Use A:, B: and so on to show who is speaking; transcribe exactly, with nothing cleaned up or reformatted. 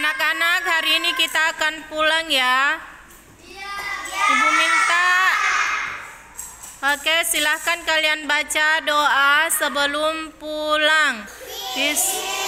A: Anak-anak, hari ini kita akan pulang ya. Ibu minta. Oke, silahkan kalian baca doa sebelum pulang. Bis